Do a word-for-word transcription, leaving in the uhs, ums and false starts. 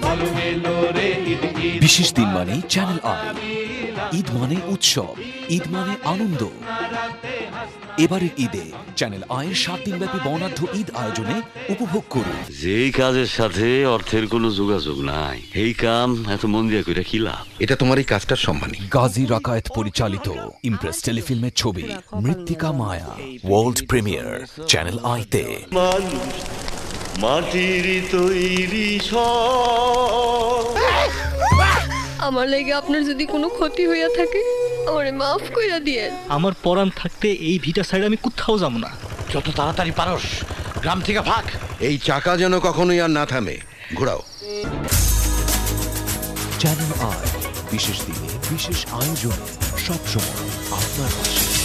বিশেষ দিন মানে চ্যানেল আই, ঈদ মানে উৎসব, ঈদ মানে আনন্দ। এবারের ঈদে চ্যানেল আয়ের সাত দিনব্যাপী বর্ণাঢ্য ঈদ আয়োজনে উপভোগ করুন। যেই কাজের সাথে অর্থের কোনো যোগাযোগ নাই, এই কাম এত মন দিয়ে কইরা কি লাভ? এটা তোমার এই কাজটার সম্মানী। গাজী রাকায়েত পরিচালিত ইমপ্রেস টেলিফিল্মের ছবি মৃত্তিকা মায়া ওয়ার্ল্ড প্রিমিয়ার চ্যানেল আইতে। মাটির তৈরি আমার লাগে আপনার যদি কোনো ক্ষতি হইয়া থাকে আমারে মাফ কইরা দিয়ে। আমার পরাণ থাকতে এই ভিটা সাইড আমি কোথাও যাব না। যত তাড়াতাড়ি পারস গ্রাম থেকে ভাগ। এই চাকা যেন কখনোই আর না থামে। ঘোরাও। চ্যানেল আই বিশেষ দিনে বিশেষ আয়োজনে সবসময় আপনার পাশে।